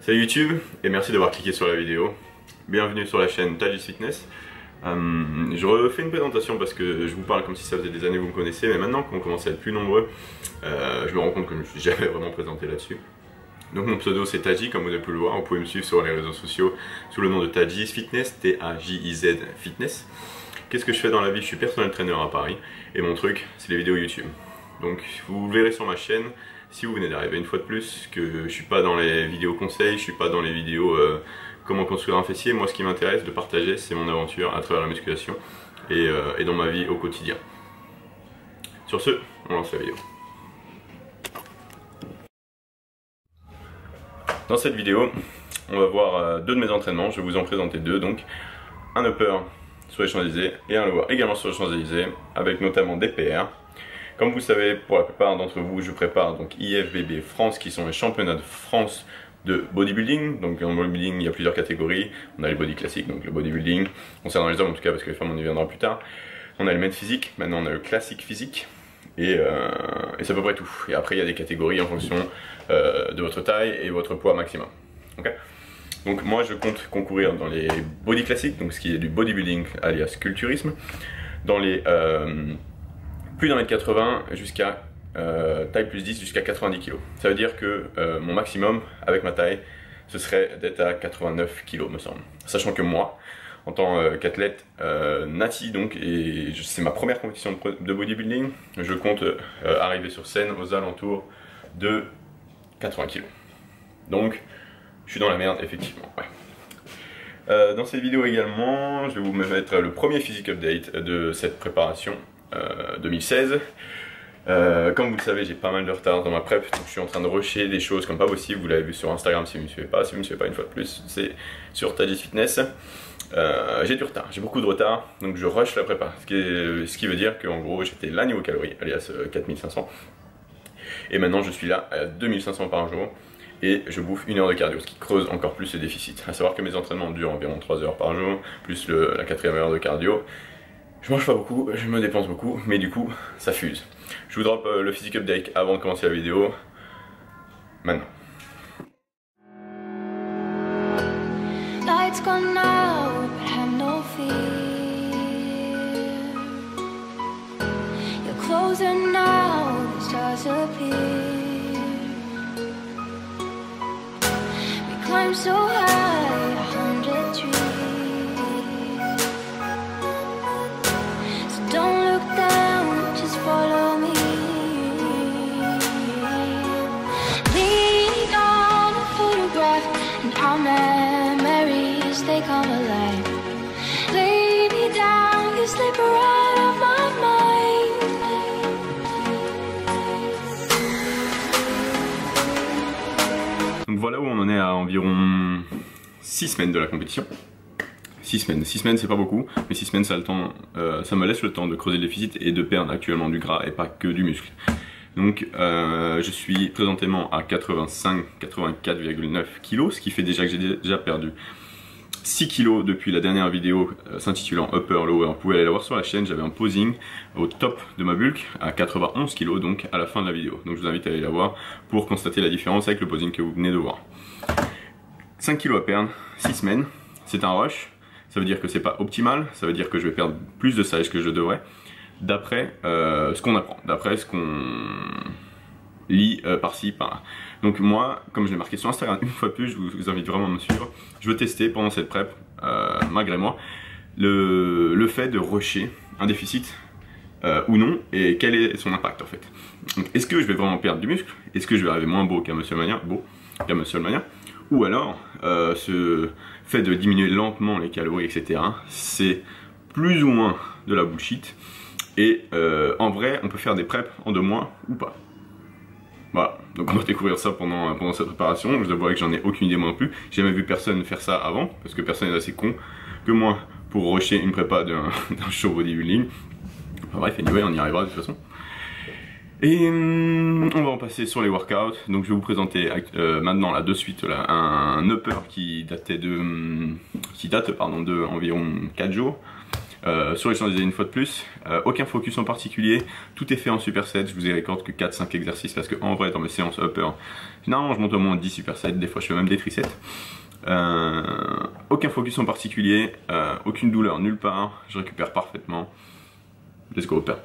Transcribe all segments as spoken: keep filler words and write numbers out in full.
Salut YouTube et merci d'avoir cliqué sur la vidéo. Bienvenue sur la chaîne Tajis Fitness. Euh, je refais une présentation parce que je vous parle comme si ça faisait des années que vous me connaissez, mais maintenant qu'on commence à être plus nombreux, euh, je me rends compte que je ne me suis jamais vraiment présenté là-dessus. Donc mon pseudo c'est Taji, comme vous avez pu le voir, vous pouvez me suivre sur les réseaux sociaux sous le nom de Tajis Fitness, T A J I Z Fitness. Qu'est-ce que je fais dans la vie? Je suis personnel trainer à Paris et mon truc c'est les vidéos YouTube. Donc vous verrez sur ma chaîne, si vous venez d'arriver une fois de plus, que je suis pas dans les vidéos conseils, je suis pas dans les vidéos euh, comment construire un fessier. Moi ce qui m'intéresse de partager c'est mon aventure à travers la musculation et, euh, et dans ma vie au quotidien. Sur ce, on lance la vidéo. Dans cette vidéo, on va voir euh, deux de mes entraînements, je vais vous en présenter deux, donc un upper sur les Champs-Élysées et un lower également sur les Champs-Élysées, avec notamment des P R. Comme vous savez, pour la plupart d'entre vous, je prépare donc I F B B France, qui sont les championnats de France de bodybuilding. Donc en bodybuilding, il y a plusieurs catégories. On a les body classiques, donc le bodybuilding, concernant les hommes en tout cas, parce que les femmes on y viendra plus tard. On a le med physique, maintenant on a le classique physique, et, euh, et c'est à peu près tout. Et après il y a des catégories en fonction euh, de votre taille et votre poids maximum. Okay, donc moi je compte concourir dans les body classiques, donc ce qui est du bodybuilding alias culturisme, dans les euh, plus d'un mètre quatre-vingts jusqu'à euh, taille plus dix jusqu'à quatre-vingt-dix kilos. Ça veut dire que euh, mon maximum avec ma taille, ce serait d'être à quatre-vingt-neuf kilos me semble. Sachant que moi, en tant euh, qu'athlète euh, nati donc, et c'est ma première compétition de, de bodybuilding, je compte euh, arriver sur scène aux alentours de quatre-vingts kilos. Donc, je suis dans la merde effectivement. Ouais. Euh, dans cette vidéo également, je vais vous mettre le premier physique update de cette préparation. Euh, deux mille seize. Euh, comme vous le savez, j'ai pas mal de retard dans ma prep, donc je suis en train de rusher des choses comme pas possible. Vous l'avez vu sur Instagram si vous ne me suivez pas. Si vous ne me suivez pas une fois de plus, c'est sur Tajis Fitness. Euh, j'ai du retard, j'ai beaucoup de retard, donc je rush la prépa. Ce qui, est, ce qui veut dire qu'en gros, j'étais là niveau calories, alias quatre mille cinq cents. Et maintenant, je suis là à deux mille cinq cents par jour. Et je bouffe une heure de cardio, ce qui creuse encore plus le déficit. À savoir que mes entraînements durent environ trois heures par jour, plus le, la quatrième heure de cardio. Je mange pas beaucoup, je me dépense beaucoup, mais du coup, ça fuse. Je vous drop euh, le physique update avant de commencer la vidéo. Maintenant. Lights gone out, but have no fear. You're closer now, the stars appear. We climb so high, a hundred trees. Don't look down, just follow me. Lean on a photograph and our memories, they come alive. Lay me down, you slip right out of my mind. Donc voilà où on en est à environ six semaines de la compétition. six semaines, six semaines c'est pas beaucoup, mais six semaines ça, le temps, euh, ça me laisse le temps de creuser le déficit et de perdre actuellement du gras et pas que du muscle. Donc euh, je suis présentément à quatre-vingt-cinq quatre-vingt-quatre virgule neuf kilos, ce qui fait déjà que j'ai déjà perdu six kilos depuis la dernière vidéo euh, s'intitulant Upper Lower. Vous pouvez aller la voir sur la chaîne, j'avais un posing au top de ma bulk à quatre-vingt-onze kilos, donc à la fin de la vidéo. Donc je vous invite à aller la voir pour constater la différence avec le posing que vous venez de voir. cinq kilos à perdre, six semaines, c'est un rush. Ça veut dire que c'est pas optimal, ça veut dire que je vais perdre plus de size que je devrais, d'après euh, ce qu'on apprend, d'après ce qu'on lit euh, par-ci, par-là. Donc moi, comme je l'ai marqué sur Instagram une fois de plus, je vous, vous invite vraiment à me suivre. Je veux tester pendant cette prep, euh, malgré moi, le, le fait de rusher un déficit euh, ou non, et quel est son impact en fait. Donc est-ce que je vais vraiment perdre du muscle? Est-ce que je vais arriver moins beau qu'un Monsieur Mania, beau qu'un Monsieur Mania? Ou alors, euh, ce fait de diminuer lentement les calories, et cetera, c'est plus ou moins de la bullshit. Et euh, en vrai, on peut faire des preps en deux mois ou pas. Voilà, donc on va découvrir ça pendant, pendant cette préparation. Je dois avouer que j'en ai aucune idée moi non plus. J'ai jamais vu personne faire ça avant, parce que personne est assez con que moi pour rusher une prépa d'un show bodybuilding. Enfin bref, anyway, on y arrivera de toute façon. Et hum, on va en passer sur les workouts. Donc je vais vous présenter euh, maintenant là de suite là, un, un upper qui datait de hum, qui date pardon de environ quatre jours. Euh, sur les Champs-Élysées une fois de plus, euh, aucun focus en particulier, tout est fait en superset, je vous ai récorde que quatre cinq exercices parce que en vrai dans mes séances upper, généralement je monte au moins dix supersets, des fois je fais même des trisets. Euh, aucun focus en particulier, euh, aucune douleur nulle part, je récupère parfaitement. Let's go upper.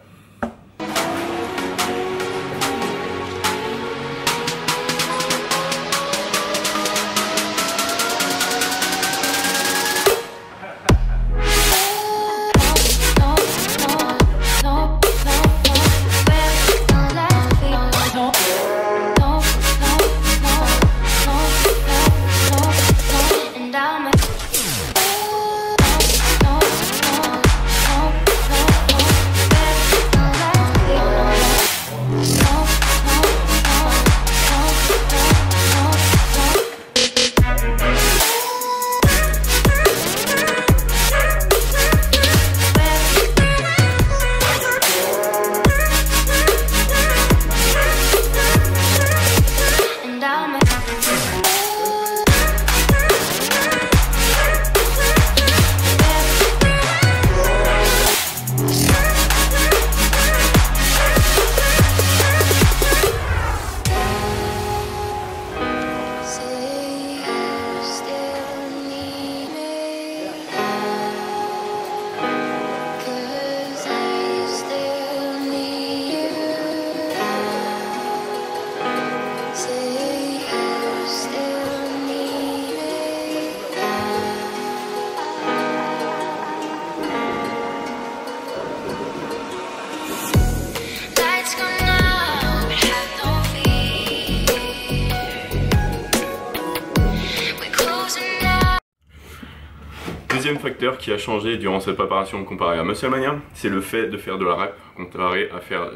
Deuxième facteur qui a changé durant cette préparation comparé à Musclemania, c'est le fait de faire de la rep comparé à faire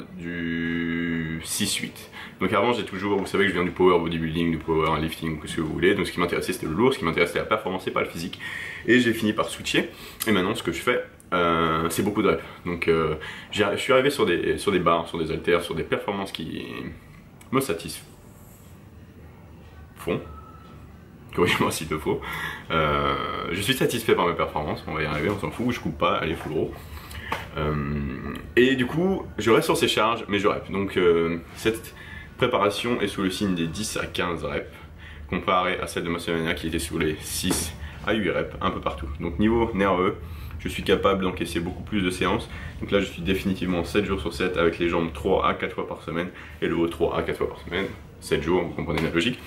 du six huit. Donc avant j'ai toujours, vous savez que je viens du power bodybuilding, du power lifting, ce que vous voulez, donc ce qui m'intéressait c'était le lourd, ce qui m'intéressait c'était la performance et pas le physique. Et j'ai fini par switcher, et maintenant ce que je fais, euh, c'est beaucoup de reps. Donc euh, je suis arrivé sur des, sur des barres, sur des haltères, sur des performances qui me satisfont. Corrigez-moi s'il te faut. Euh, je suis satisfait par mes performances, on va y arriver, on s'en fout, je coupe pas, allez full row. Euh, et du coup, je reste sur ces charges, mais je rep. Donc euh, cette préparation est sous le signe des dix à quinze reps, comparé à celle de Musclemania qui était sous les six à huit reps un peu partout. Donc niveau nerveux, je suis capable d'encaisser beaucoup plus de séances. Donc là je suis définitivement sept jours sur sept avec les jambes trois à quatre fois par semaine et le haut trois à quatre fois par semaine. sept jours, vous comprenez la logique.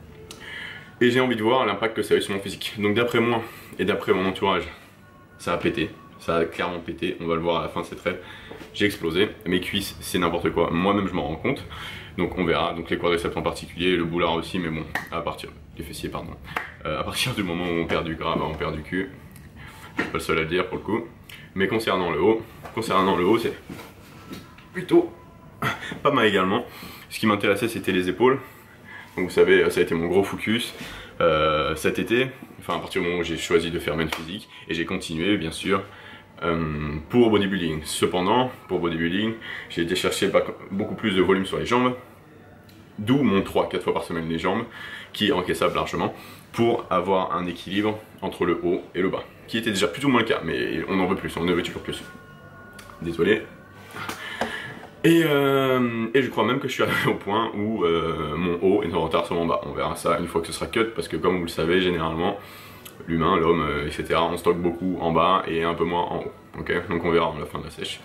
Et j'ai envie de voir l'impact que ça a eu sur mon physique. Donc d'après moi et d'après mon entourage, ça a pété. Ça a clairement pété, on va le voir à la fin de cette rep. J'ai explosé, mes cuisses c'est n'importe quoi, moi-même je m'en rends compte. Donc on verra, donc les quadriceps en particulier, le boulard aussi, mais bon, à partir, les fessiers pardon. Euh, à partir du moment où on perd du gras, bah on perd du cul. Je suis pas le seul à le dire pour le coup. Mais concernant le haut, concernant le haut c'est plutôt pas mal également. Ce qui m'intéressait c'était les épaules. Donc vous savez, ça a été mon gros focus euh, cet été, enfin à partir du moment où j'ai choisi de faire main physique, et j'ai continué bien sûr euh, pour bodybuilding. Cependant, pour bodybuilding, j'ai été chercher beaucoup plus de volume sur les jambes, d'où mon trois à quatre fois par semaine les jambes, qui est encaissable largement, pour avoir un équilibre entre le haut et le bas, qui était déjà plus ou moins le cas, mais on en veut plus, on en veut toujours plus. Désolé. Et, euh, et je crois même que je suis arrivé au point où euh, mon haut est en retard sur mon bas. On verra ça une fois que ce sera cut, parce que comme vous le savez, généralement, l'humain, l'homme, euh, et cetera, on stocke beaucoup en bas et un peu moins en haut. Okay, donc on verra à la fin de la sèche.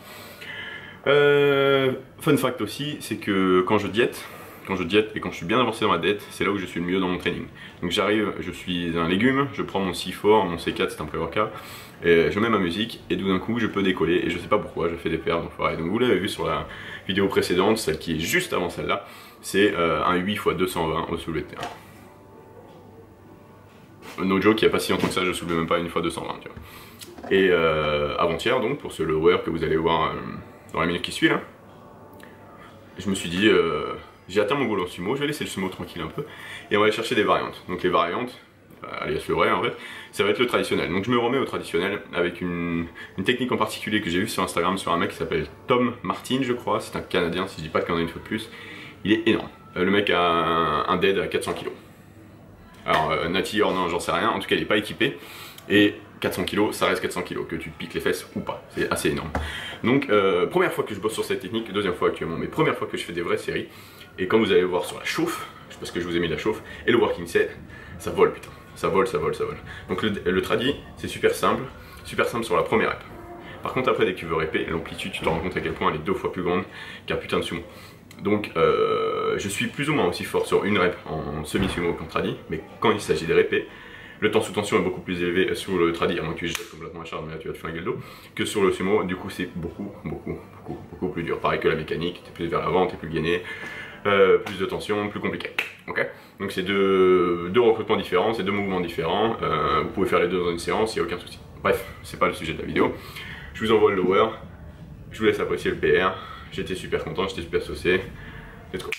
Euh, fun fact aussi, c'est que quand je diète, quand je diète et quand je suis bien avancé dans ma diète, c'est là où je suis le mieux dans mon training. Donc j'arrive, je suis un légume, je prends mon C quatre, mon C quatre c'est un pré-workout, et je mets ma musique et tout d'un coup je peux décoller et je sais pas pourquoi, je fais des perfs d'enfoiré. Donc vous l'avez vu sur la vidéo précédente, celle qui est juste avant celle-là, c'est euh, un huit fois deux cent vingt au soulevé de terre. No joke, il n'y a pas si longtemps que ça, je soulevais même pas une fois deux cent vingt, tu vois. Et euh, avant-hier donc, pour ce lower que vous allez voir euh, dans la minute qui suit là, je me suis dit, euh, j'ai atteint mon goal en sumo, je vais laisser le sumo tranquille un peu, et on va aller chercher des variantes. Donc les variantes, alias le vrai en fait, ça va être le traditionnel. Donc je me remets au traditionnel avec une, une technique en particulier que j'ai vue sur Instagram sur un mec qui s'appelle Tom Martin je crois, c'est un Canadien si je dis pas qu'il y en a une fois de plus, il est énorme. Euh, le mec a un, un dead à quatre cents kilos. Alors euh, Nati or non j'en sais rien, en tout cas il est pas équipé, et quatre cents kilos, ça reste quatre cents kilos, que tu te piques les fesses ou pas, c'est assez énorme. Donc euh, première fois que je bosse sur cette technique, deuxième fois actuellement, mais première fois que je fais des vraies séries, et comme vous allez voir sur la chauffe, parce que je vous ai mis la chauffe, et le working set, ça vole putain, ça vole, ça vole, ça vole. Donc le, le tradi, c'est super simple, super simple sur la première rep. Par contre après dès que tu veux répéter, l'amplitude, tu te rends compte à quel point elle est deux fois plus grande qu'un putain de sumo. Donc euh, je suis plus ou moins aussi fort sur une rep en semi-sumo qu'en tradi, mais quand il s'agit des répés, le temps sous tension est beaucoup plus élevé sur le tradi, à moins que tu jettes complètement la charge, mais là tu vas te flinguer le dos, que sur le sumo. Du coup c'est beaucoup, beaucoup, beaucoup, beaucoup plus dur. Pareil que la mécanique, t'es plus vers l'avant, t'es plus gainé, euh, plus de tension, plus compliqué. Ok, donc c'est deux, deux recrutements différents, c'est deux mouvements différents, euh, vous pouvez faire les deux dans une séance, il n'y a aucun souci. Bref, c'est pas le sujet de la vidéo. Je vous envoie le lower, je vous laisse apprécier le P R, j'étais super content, j'étais super saucé, let's go.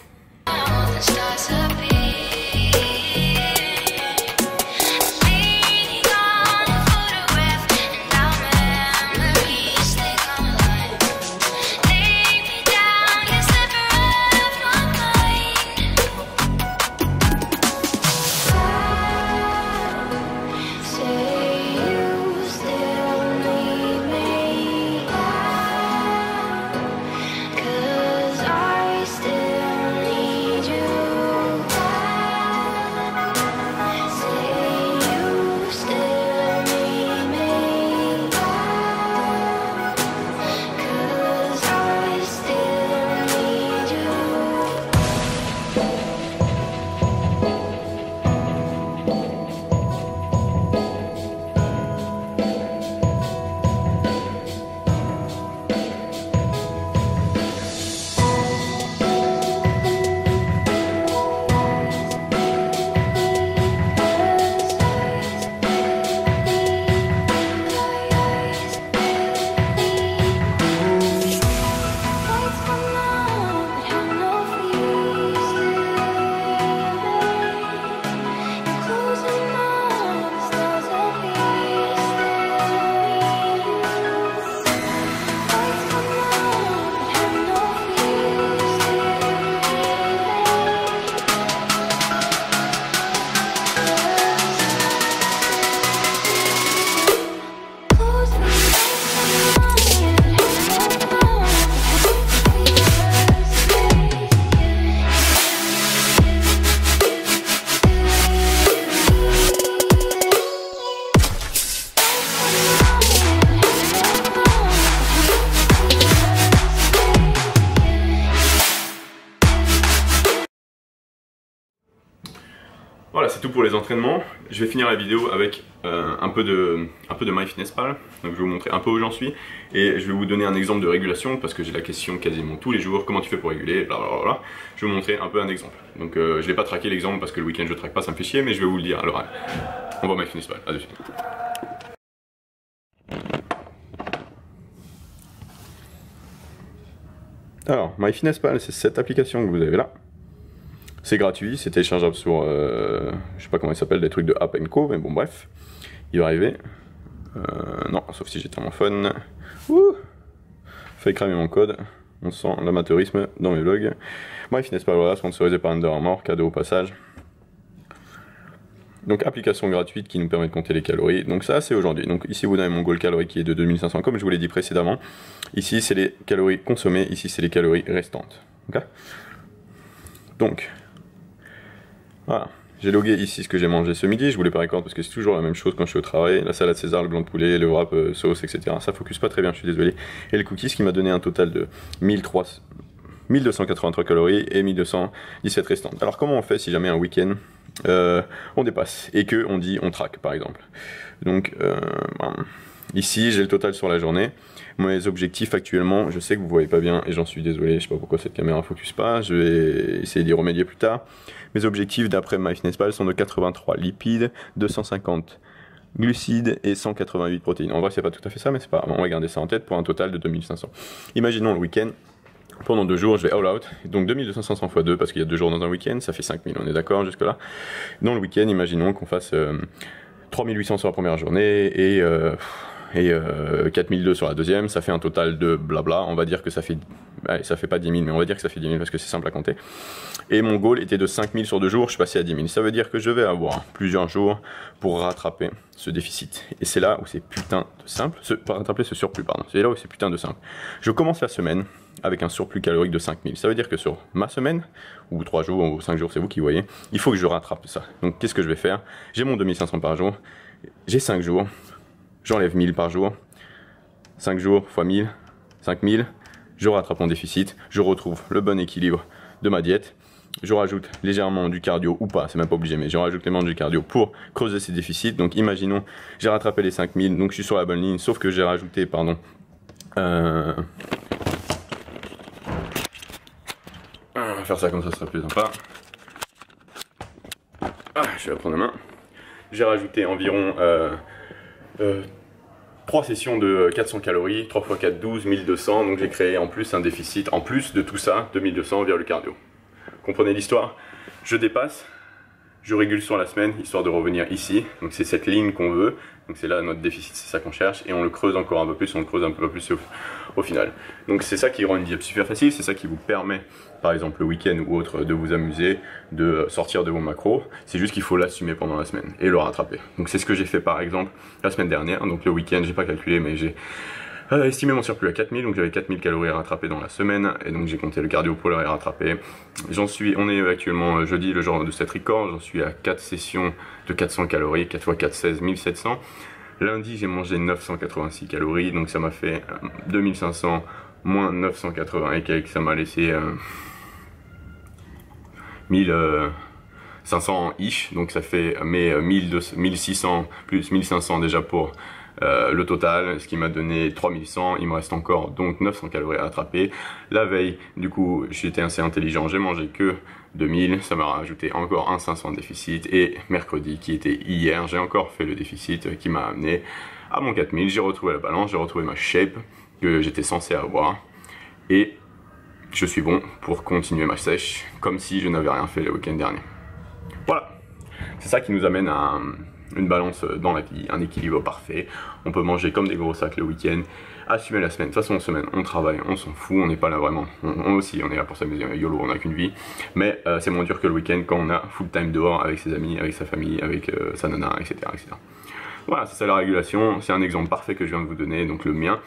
Voilà, c'est tout pour les entraînements. Je vais finir la vidéo avec euh, un peu de, un peu de MyFitnessPal. Donc je vais vous montrer un peu où j'en suis et je vais vous donner un exemple de régulation parce que j'ai la question quasiment tous les jours, comment tu fais pour réguler, blablabla. Je vais vous montrer un peu un exemple. Donc euh, je vais pas traquer l'exemple parce que le week-end je traque pas, ça me fait chier, mais je vais vous le dire à l'oral. On va MyFitnessPal, à de suite. Alors, MyFitnessPal, c'est cette application que vous avez là. C'est gratuit, c'est téléchargeable sur, euh, je sais pas comment il s'appelle, des trucs de App and Co, mais bon bref, il va arriver. Euh, non, sauf si j'éteins mon phone. Ouh, failli cramer mon code, on sent l'amateurisme dans mes vlogs. MyFitnessPal, voilà, sponsorisé par Under Armour, cadeau au passage. Donc application gratuite qui nous permet de compter les calories. Donc ça c'est aujourd'hui. Donc ici vous avez mon goal calorie qui est de deux mille cinq cents comme je vous l'ai dit précédemment. Ici c'est les calories consommées, ici c'est les calories restantes. Okay, donc voilà, j'ai logué ici ce que j'ai mangé ce midi. Je voulais pas record parce que c'est toujours la même chose quand je suis au travail. La salade César, le blanc de poulet, le wrap, euh, sauce, et cetera. Ça focus pas très bien, je suis désolé. Et le cookies qui m'a donné un total de mille deux cent quatre-vingt-trois calories et mille deux cent dix-sept restantes. Alors comment on fait si jamais un week-end euh, on dépasse et que on dit on traque par exemple. Donc euh, ben, ici j'ai le total sur la journée. Mes objectifs actuellement, je sais que vous voyez pas bien et j'en suis désolé, je sais pas pourquoi cette caméra focus pas, je vais essayer d'y remédier plus tard. Mes objectifs d'après MyFitnessPal sont de quatre-vingt-trois lipides, deux cent cinquante glucides et cent quatre-vingt-huit protéines. En vrai c'est pas tout à fait ça mais c'est pas grave, on va garder ça en tête pour un total de deux mille cinq cents. Imaginons le week-end. Pendant deux jours, je vais all out, donc deux mille deux cents fois deux, parce qu'il y a deux jours dans un week-end, ça fait cinq mille, on est d'accord jusque là. Dans le week-end, imaginons qu'on fasse euh, trois mille huit cents sur la première journée, et euh, et euh, quatre mille deux sur la deuxième, ça fait un total de blabla, on va dire que ça fait, allez, ça fait pas dix mille, mais on va dire que ça fait dix mille parce que c'est simple à compter. Et mon goal était de cinq mille sur deux jours, je suis passé à dix mille, ça veut dire que je vais avoir plusieurs jours pour rattraper ce déficit. Et c'est là où c'est putain de simple, ce, pas rattraper ce surplus, pardon, c'est là où c'est putain de simple. Je commence la semaine avec un surplus calorique de cinq mille, ça veut dire que sur ma semaine, ou trois jours, ou cinq jours, c'est vous qui voyez, il faut que je rattrape ça. Donc qu'est-ce que je vais faire? J'ai mon deux mille cinq cents par jour, j'ai cinq jours, j'enlève mille par jour, cinq jours fois mille, cinq mille, je rattrape mon déficit, je retrouve le bon équilibre de ma diète, je rajoute légèrement du cardio ou pas, c'est même pas obligé, mais je rajoute légèrement du cardio pour creuser ces déficits. Donc imaginons, j'ai rattrapé les cinq mille, donc je suis sur la bonne ligne, sauf que j'ai rajouté, pardon, euh... on va faire ça comme ça, ça sera plus sympa. Ah, je vais la prendre la main. J'ai rajouté environ euh, euh, trois sessions de quatre cents calories, trois fois quatre, douze, mille deux cents, donc j'ai créé en plus un déficit, en plus de tout ça, de mille deux cents vers le cardio. Comprenez l'histoire? Je dépasse, je régule sur la semaine, histoire de revenir ici, donc c'est cette ligne qu'on veut, donc c'est là notre déficit, c'est ça qu'on cherche, et on le creuse encore un peu plus, on le creuse un peu plus au, au final. Donc c'est ça qui rend une diète super facile, c'est ça qui vous permet, par exemple le week-end ou autre, de vous amuser, de sortir de vos macros, c'est juste qu'il faut l'assumer pendant la semaine, et le rattraper. Donc c'est ce que j'ai fait par exemple la semaine dernière, donc le week-end, j'ai pas calculé, mais j'ai Euh, estimé mon surplus à quatre mille, donc j'avais quatre mille calories à rattraper dans la semaine, et donc j'ai compté le cardio pour le rattraper. J'en suis, on est actuellement jeudi, le jour de cette record, j'en suis à quatre sessions de quatre cents calories, quatre fois quatre, seize, mille sept cents. Lundi, j'ai mangé neuf cent quatre-vingt-six calories, donc ça m'a fait deux mille cinq cents moins neuf cent quatre-vingts et quelques, ça m'a laissé euh, mille cinq cents ish, donc ça fait mes mille six cents plus mille cinq cents déjà pour Euh, le total, ce qui m'a donné trois mille cent, il me reste encore donc neuf cents calories à rattraper. La veille, du coup, j'étais assez intelligent, j'ai mangé que deux mille, ça m'a rajouté encore un cinq cents de déficit, et mercredi, qui était hier, j'ai encore fait le déficit qui m'a amené à mon quatre mille, j'ai retrouvé la balance, j'ai retrouvé ma shape que j'étais censé avoir, et je suis bon pour continuer ma sèche, comme si je n'avais rien fait le week-end dernier. Voilà, c'est ça qui nous amène à une balance dans la vie, un équilibre parfait. On peut manger comme des gros sacs le week-end, assumer la semaine. De toute façon, en semaine, on travaille, on s'en fout, on n'est pas là vraiment. On, on aussi, on est là pour s'amuser, YOLO, on n'a qu'une vie. Mais euh, c'est moins dur que le week-end quand on a full time dehors avec ses amis, avec sa famille, avec euh, sa nana, et cetera, et cetera. Voilà, c'est ça la régulation. C'est un exemple parfait que je viens de vous donner, donc le mien.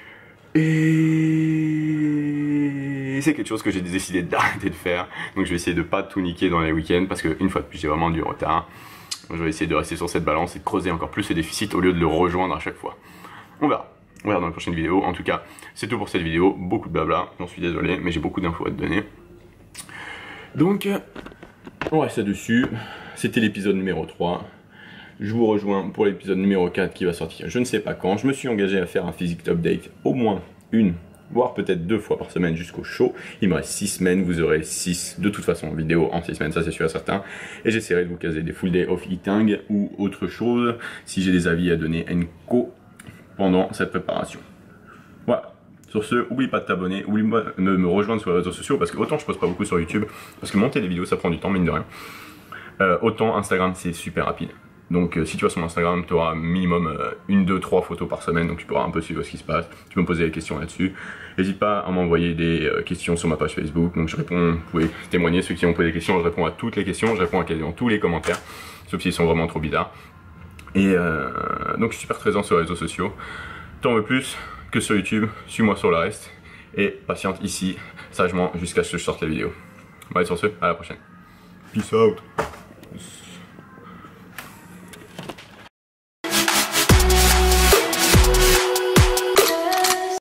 Et c'est quelque chose que j'ai décidé d'arrêter de faire. Donc je vais essayer de pas tout niquer dans les week-ends parce qu'une fois de plus, j'ai vraiment du retard. Je vais essayer de rester sur cette balance et de creuser encore plus ce déficit au lieu de le rejoindre à chaque fois. On verra. On verra dans la prochaine vidéo. En tout cas, c'est tout pour cette vidéo. Beaucoup de blabla, j'en suis désolé, mais j'ai beaucoup d'infos à te donner. Donc, on reste là-dessus. C'était l'épisode numéro trois. Je vous rejoins pour l'épisode numéro quatre qui va sortir je ne sais pas quand. Je me suis engagé à faire un physique update au moins une, voire peut-être deux fois par semaine jusqu'au show. Il me reste six semaines, vous aurez six de toute façon vidéos en six semaines, ça c'est sûr et certain. Et j'essaierai de vous caser des full day of eating ou autre chose si j'ai des avis à donner enco pendant cette préparation. Voilà. Sur ce, oublie pas de t'abonner, oublie pas de me rejoindre sur les réseaux sociaux parce que autant je poste pas beaucoup sur YouTube, parce que monter des vidéos ça prend du temps, mine de rien. Euh, autant Instagram c'est super rapide. Donc euh, si tu vas sur mon Instagram, tu auras minimum euh, une, deux, trois photos par semaine, donc tu pourras un peu suivre ce qui se passe. Tu peux me poser des questions là-dessus. N'hésite pas à m'envoyer des euh, questions sur ma page Facebook, donc je réponds, vous pouvez témoigner, ceux qui ont posé des questions, je réponds à toutes les questions, je réponds à quasiment tous les commentaires, sauf s'ils sont vraiment trop bizarres. Et euh, donc je suis super présent sur les réseaux sociaux. T'en veux plus que sur YouTube, suis-moi sur le reste, et patiente ici, sagement, jusqu'à ce que je sorte la vidéo. Bon, allez sur ce, à la prochaine. Peace out.